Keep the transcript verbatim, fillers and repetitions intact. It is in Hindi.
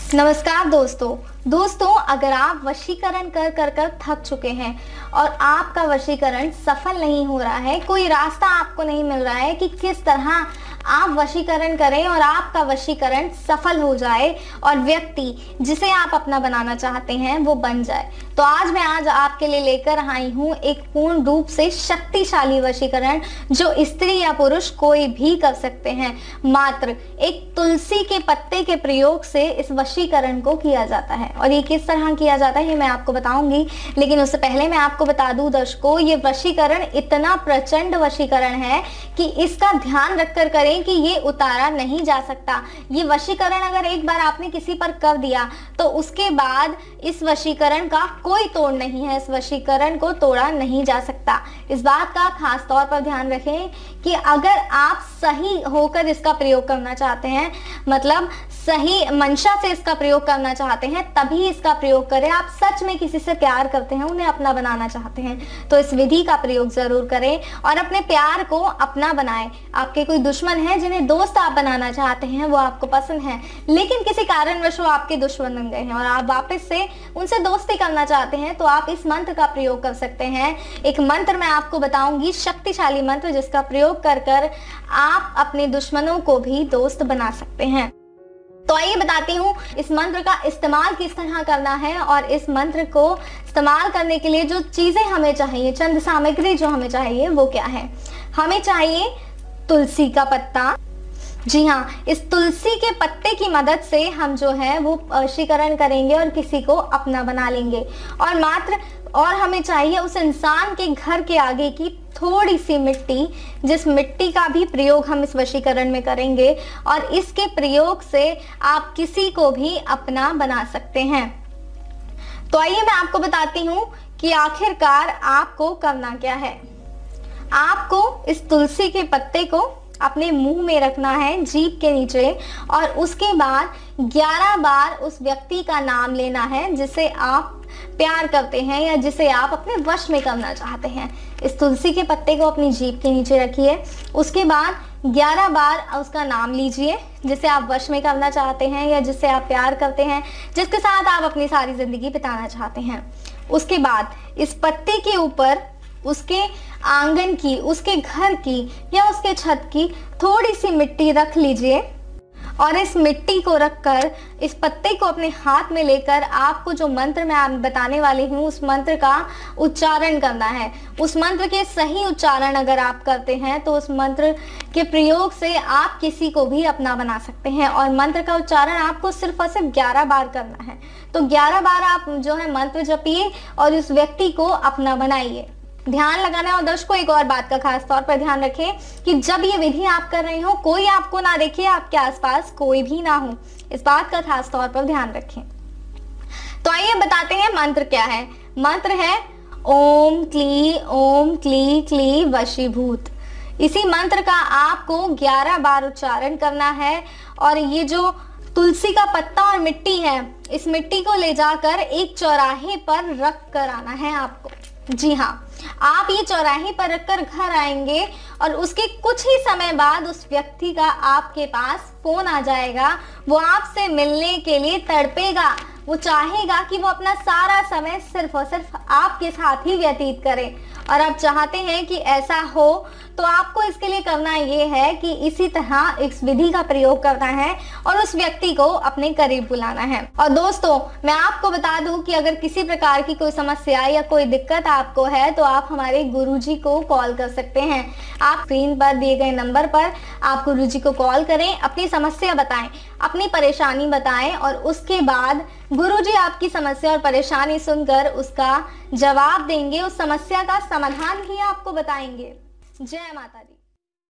नमस्कार दोस्तों दोस्तों अगर आप वशीकरण कर कर कर थक चुके हैं और आपका वशीकरण सफल नहीं हो रहा है, कोई रास्ता आपको नहीं मिल रहा है कि किस तरह आप वशीकरण करें और आपका वशीकरण सफल हो जाए और व्यक्ति जिसे आप अपना बनाना चाहते हैं वो बन जाए, तो आज मैं आज आपके लिए लेकर आई हूँ एक पूर्ण रूप से शक्तिशाली वशीकरण जो स्त्री या पुरुष कोई भी कर सकते हैं। मात्र एक तुलसी के पत्ते के प्रयोग से इस वशीकरण को किया जाता है और ये किस तरह किया जाता है ये मैं आपको बताऊंगी। लेकिन उससे पहले मैं आपको बता दूं दर्शकों, ये वशीकरण इतना प्रचंड वशीकरण है कि इसका ध्यान रखकर करें कि ये उतारा नहीं जा सकता। ये वशीकरण अगर एक बार आपने किसी पर कर दिया तो उसके बाद इस वशीकरण का कोई तोड़ नहीं है, इस वशीकरण को तोड़ा नहीं जा सकता। इस बात का खास तौर पर ध्यान रखें कि अगर आप सही होकर इसका प्रयोग करना चाहते हैं, मतलब सही मंशा से इसका प्रयोग करना चाहते हैं, तभी इसका प्रयोग करें। आप सच में किसी से प्यार करते हैं, उन्हें अपना बनाना चाहते हैं, तो इस विधि का प्रयोग जरूर करें और अपने प्यार को अपना बनाएं। आपके कोई दुश्मन है जिन्हें दोस्त आप बनाना चाहते हैं, वो आपको पसंद है लेकिन किसी कारणवश वो आपके दुश्मन बन गए हैं और आप वापस से उनसे दोस्ती करना चाहते हैं, तो आप इस मंत्र का प्रयोग कर सकते हैं। एक मंत्र मैं आपको बताऊंगी, शक्तिशाली मंत्र, जिसका प्रयोग कर कर आप अपने दुश्मनों को भी दोस्त बना सकते हैं। तो आइए बताती हूँ इस मंत्र का इस्तेमाल किस तरह करना है और इस मंत्र को इस्तेमाल करने के लिए जो चीजें हमें चाहिए, चंद सामग्री जो हमें चाहिए वो क्या है। हमें चाहिए तुलसी का पत्ता। जी हाँ, इस तुलसी के पत्ते की मदद से हम जो है वो वशीकरण करेंगे और किसी को अपना बना लेंगे। और मात्र और हमें चाहिए उस इंसान के घर के आगे की थोड़ी सी मिट्टी, जिस मिट्टी का भी प्रयोग हम इस वशीकरण में करेंगे और इसके प्रयोग से आप किसी को भी अपना बना सकते हैं। तो आइए मैं आपको बताती हूँ कि आखिरकार आपको करना क्या है। आपको इस तुलसी के पत्ते को अपने मुंह में रखना है, जीभ के नीचे, और उसके बाद ग्यारह बार उस व्यक्ति का नाम लेना है जिसे आप प्यार करते हैं या जिसे आप अपने वश में करना चाहते हैं। इस तुलसी के पत्ते को अपनी जीभ के नीचे रखिए, उसके बाद ग्यारह बार उसका नाम लीजिए जिसे आप वश में करना चाहते हैं या जिससे आप प्यार करते हैं, जिसके साथ आप अपनी सारी जिंदगी बिताना चाहते हैं। उसके बाद इस पत्ते के ऊपर उसके आंगन की, उसके घर की या उसके छत की थोड़ी सी मिट्टी रख लीजिए और इस मिट्टी को रखकर इस पत्ते को अपने हाथ में लेकर आपको जो मंत्र मैं आप बताने वाली हूँ उस मंत्र का उच्चारण करना है। उस मंत्र के सही उच्चारण अगर आप करते हैं तो उस मंत्र के प्रयोग से आप किसी को भी अपना बना सकते हैं। और मंत्र का उच्चारण आपको सिर्फ और सिर्फ ग्यारह बार करना है। तो ग्यारह बार आप जो है मंत्र जपिए और उस व्यक्ति को अपना बनाइए। ध्यान लगाना है। और दर्शकों एक और बात का खास तौर पर ध्यान रखें कि जब ये विधि आप कर रहे हो कोई आपको ना देखे, आपके आसपास कोई भी ना हो, इस बात का खास तौर पर ध्यान रखें। तो आइए बताते हैं मंत्र क्या है। मंत्र है ओम क्ली ओम क्ली क्ली वशीभूत। इसी मंत्र का आपको ग्यारह बार उच्चारण करना है और ये जो तुलसी का पत्ता और मिट्टी है, इस मिट्टी को ले जाकर एक चौराहे पर रख कर आना है आपको। जी हाँ, आप ये चौराहे पर रखकर घर आएंगे और उसके कुछ ही समय बाद उस व्यक्ति का आपके पास फोन आ जाएगा। वो आपसे मिलने के लिए तड़पेगा, वो चाहेगा कि वो अपना सारा समय सिर्फ और सिर्फ आपके साथ ही व्यतीत करे। और आप चाहते हैं कि ऐसा हो तो आपको इसके लिए करना ये है कि इसी तरह इस विधि का प्रयोग करना है और उस व्यक्ति को अपने करीब बुलाना है। और दोस्तों मैं आपको बता दूं कि अगर किसी प्रकार की कोई समस्या या कोई दिक्कत आपको है तो आप हमारे गुरुजी को कॉल कर सकते हैं। आप स्क्रीन पर दिए गए नंबर पर आप गुरुजी को कॉल करें, अपनी समस्या बताएं, अपनी परेशानी बताएं और उसके बाद गुरुजी आपकी समस्या और परेशानी सुनकर उसका जवाब देंगे, उस समस्या का समाधान ही आपको बताएंगे। जय माता दी।